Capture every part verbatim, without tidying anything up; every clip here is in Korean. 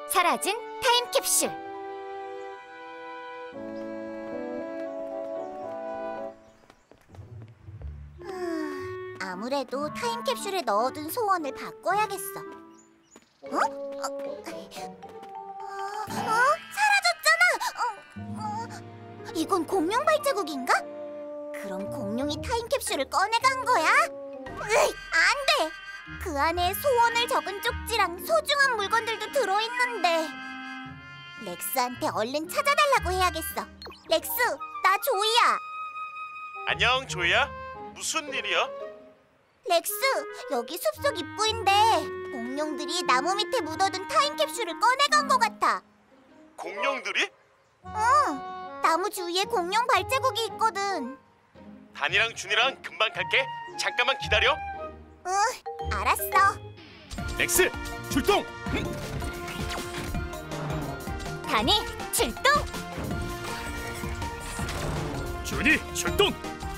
사라진 타임캡슐. 아무래도 타임캡슐에 넣어둔 소원을 바꿔야겠어. 어? 어? 어? 어? 사라졌잖아! 어? 어? 이건 공룡 발자국인가? 그럼 공룡이 타임캡슐을 꺼내간 거야? 으이, 안 돼! 그 안에 소원을 적은 쪽지랑 소중한 물건들도 들어있는데. 렉스한테 얼른 찾아달라고 해야겠어. 렉스, 나 조이야. 안녕, 조이야. 무슨 일이야? 렉스, 여기 숲속 입구인데 공룡들이 나무 밑에 묻어둔 타임캡슐을 꺼내간 것 같아. 공룡들이? 응, 나무 주위에 공룡 발자국이 있거든. 단이랑 준이랑 금방 갈게. 잠깐만 기다려. 응, 알았어. 렉스, 출동! 다니, 출동! 준이, 출동!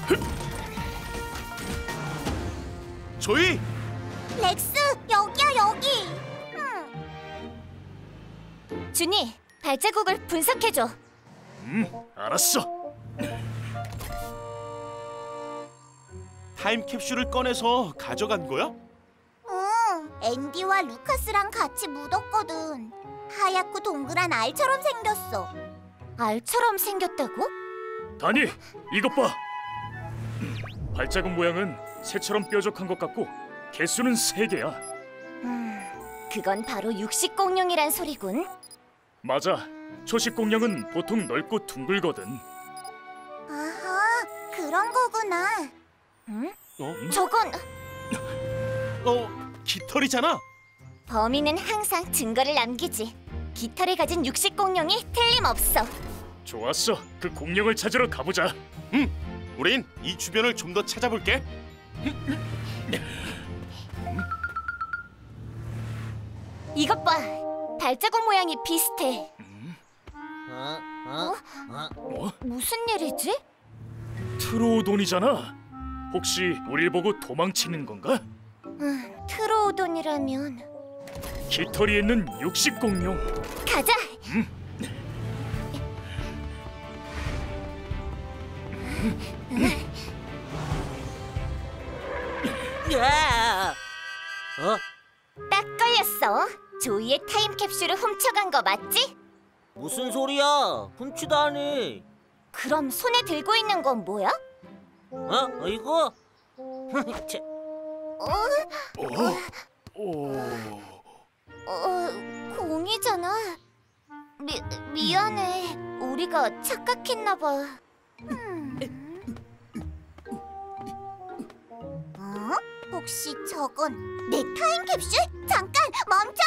조이! 렉스, 여기야, 여기. 응. 준이, 발자국을 분석해줘. 음, 알았어. 타임캡슐을 꺼내서 가져간 거야? 응, 앤디와 루카스랑 같이 묻었거든. 하얗고 동그란 알처럼 생겼어. 알처럼 생겼다고? 다니, 이것 봐. 발자국 모양은 새처럼 뾰족한 것 같고 개수는 세 개야. 음, 그건 바로 육식공룡이란 소리군. 맞아. 초식공룡은 보통 넓고 둥글거든. 아하, 그런 거구나. 응? 어? 저건 어, 깃털이잖아. 범인은 항상 증거를 남기지. 깃털을 가진 육식공룡이 틀림없어. 좋았어. 그 공룡을 찾으러 가보자. 응, 우린 이 주변을 좀 더 찾아볼게. 이것 봐. 발자국 모양이 비슷해. 어? 어? 어? 뭐? 무슨 일이지? 트로오돈이잖아. 혹시 우릴 보고 도망치는 건가? 음, 트로오돈이라면 깃털이 있는 육식공룡. 가자. 음. 야! 어? 딱 걸렸어. 조이의 타임캡슐을 훔쳐간 거 맞지? 무슨 소리야? 훔치다니. 그럼 손에 들고 있는 건 뭐야? 어? 이거? 치, 어? 오. 어, 공이잖아. 미, 미안해. 우리가 착각했나 봐. 어? 혹시 저건 내 타임캡슐? 잠깐 멈춰!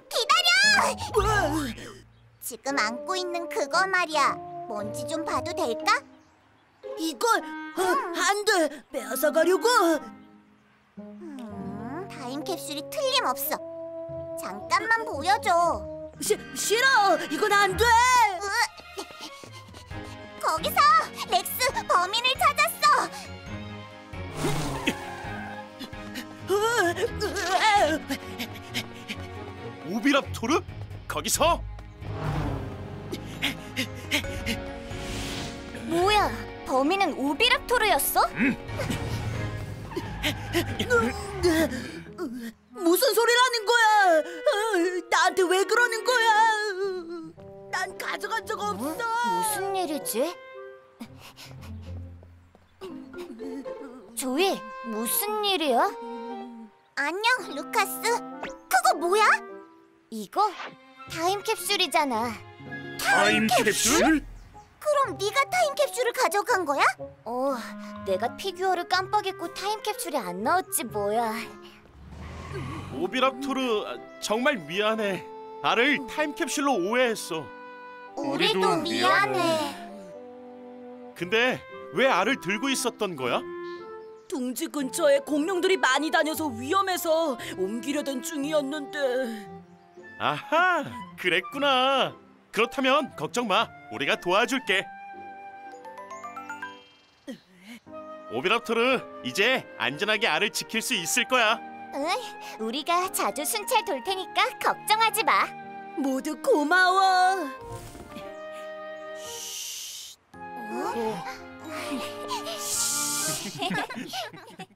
기다려! 지금 안고 있는 그거 말이야. 뭔지 좀 봐도 될까? 이걸 어, 안 돼! 빼앗아가려고! 음, 타임캡슐이 틀림없어. 잠깐만 보여줘. 시, 싫어! 이건 안 돼! 거기서! 렉스, 범인을 찾았어! 오비랍토르? 거기서? 뭐야? 범인은 오비랍토르였어? 무슨 소리라는 거야! 어, 나한테 왜 그러는 거야! 난 가져간 적 없어! 무슨 일이지? 조이, 무슨 일이야? 안녕, 루카스. 그거 뭐야? 이거 타임캡슐이잖아. 타임캡슐? 그럼 네가 타임캡슐을 가져간 거야? 어, 내가 피규어를 깜빡했고 타임캡슐에 안 넣었지 뭐야. 오비랍토르, 정말 미안해. 알을 타임캡슐로 오해했어. 우리도, 우리도 미안해. 근데 왜 알을 들고 있었던 거야? 둥지 근처에 공룡들이 많이 다녀서 위험해서 옮기려던 중이었는데. 아하, 그랬구나. 그렇다면 걱정 마. 우리가 도와줄게. 오비랍토르, 이제 안전하게 알을 지킬 수 있을 거야. 응, 우리가 자주 순찰 돌 테니까 걱정하지 마. 모두 고마워. 어?